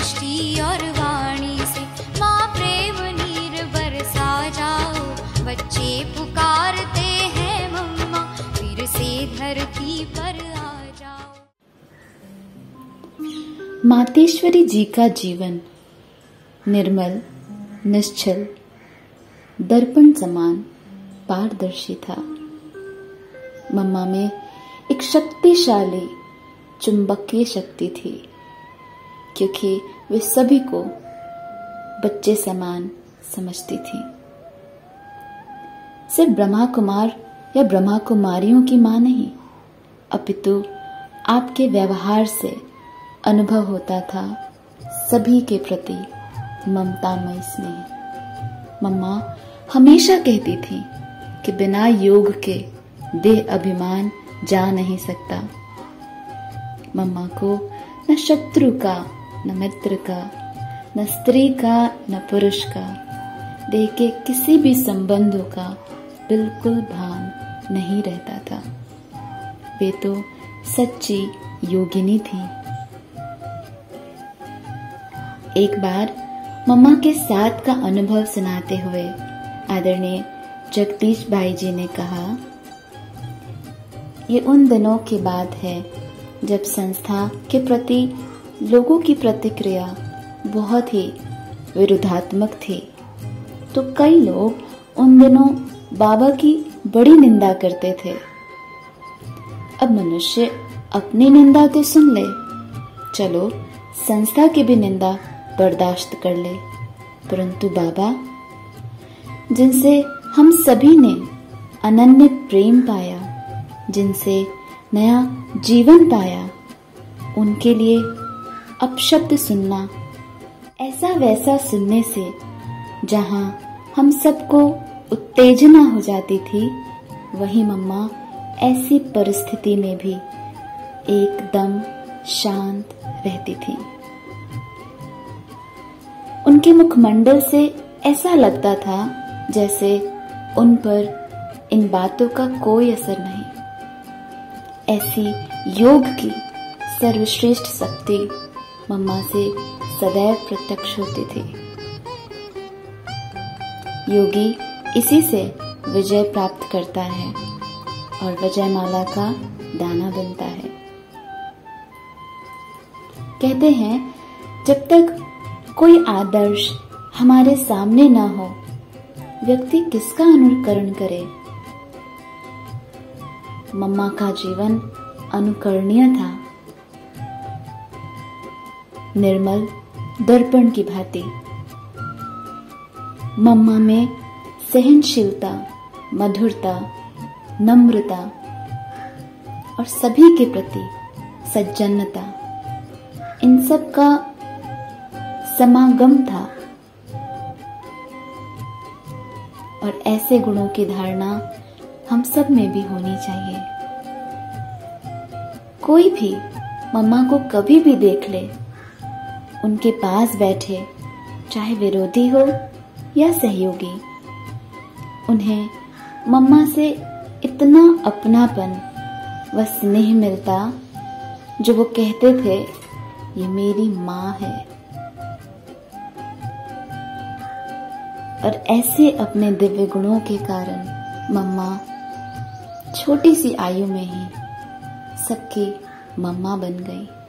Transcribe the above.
दृष्टि और वाणी से माँ प्रेम नीर बरसा जाओ। बच्चे पुकारते हैं मम्मा, फिर से धरती पर आ जाओ। मातेश्वरी जी का जीवन निर्मल, निश्चल, दर्पण समान पारदर्शी था। मम्मा में एक शक्तिशाली चुंबकीय शक्ति थी, क्योंकि वे सभी को बच्चे समान समझती थी। सिर्फ ब्रह्मा कुमार या ब्रह्मा कुमारियों की मां नहीं, अपितु आपके व्यवहार से अनुभव होता था सभी के प्रति ममतामय स्नेह। मम्मा हमेशा कहती थी कि बिना योग के देह अभिमान जा नहीं सकता। मम्मा को न शत्रु का, न मित्र का, न स्त्री का, न पुरुष का, देह के किसी भी संबंधों का बिल्कुल भान नहीं रहता था। वे तो सच्ची योगिनी थी। एक बार मम्मा के साथ का अनुभव सुनाते हुए आदरणीय जगदीश भाई जी ने कहा, ये उन दिनों की बात है जब संस्था के प्रति लोगों की प्रतिक्रिया बहुत ही विरोधात्मक थी। तो कई लोग उन दिनों बाबा की बड़ी निंदा करते थे। अब मनुष्य अपनी निंदा तो सुन ले, चलो संस्था की भी निंदा बर्दाश्त कर ले, परंतु बाबा जिनसे हम सभी ने अनन्य प्रेम पाया, जिनसे नया जीवन पाया, उनके लिए अपशब्द सुनना, ऐसा वैसा सुनने से जहां हम सबको उत्तेजना हो जाती थी, वहीं मम्मा ऐसी परिस्थिति में भी एकदम शांत रहती थी। उनके मुखमंडल से ऐसा लगता था जैसे उन पर इन बातों का कोई असर नहीं। ऐसी योग की सर्वश्रेष्ठ शक्ति मम्मा से सदैव प्रत्यक्ष होती थी। योगी इसी से विजय प्राप्त करता है और विजयमाला का दाना बनता है। कहते हैं, जब तक कोई आदर्श हमारे सामने ना हो, व्यक्ति किसका अनुकरण करे। मम्मा का जीवन अनुकरणीय था। निर्मल दर्पण की भांति मम्मा में सहनशीलता, मधुरता, नम्रता और सभी के प्रति सज्जनता, इन सब का समागम था। और ऐसे गुणों की धारणा हम सब में भी होनी चाहिए। कोई भी मम्मा को कभी भी देख ले, उनके पास बैठे, चाहे विरोधी हो या सहयोगी, उन्हें मम्मा से इतना अपनापन व स्नेह मिलता, जो वो कहते थे, ये मेरी माँ है। और ऐसे अपने दिव्य गुणों के कारण मम्मा छोटी सी आयु में ही सबकी मम्मा बन गई।